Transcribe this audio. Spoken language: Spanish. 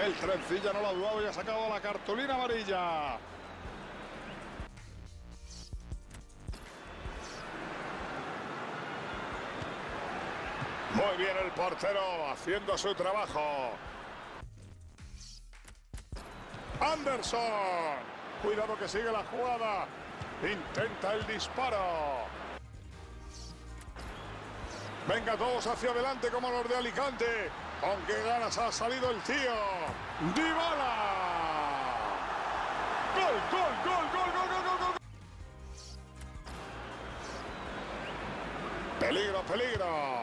El trencilla no lo ha dudado y ha sacado la cartulina amarilla. Muy bien el portero haciendo su trabajo. Anderson. Cuidado que sigue la jugada. Intenta el disparo. Venga todos hacia adelante como los de Alicante. Con qué ganas ha salido el tío. ¡Dybala! ¡Gol, gol, gol, gol, gol, gol, gol, gol! ¡Peligro, peligro!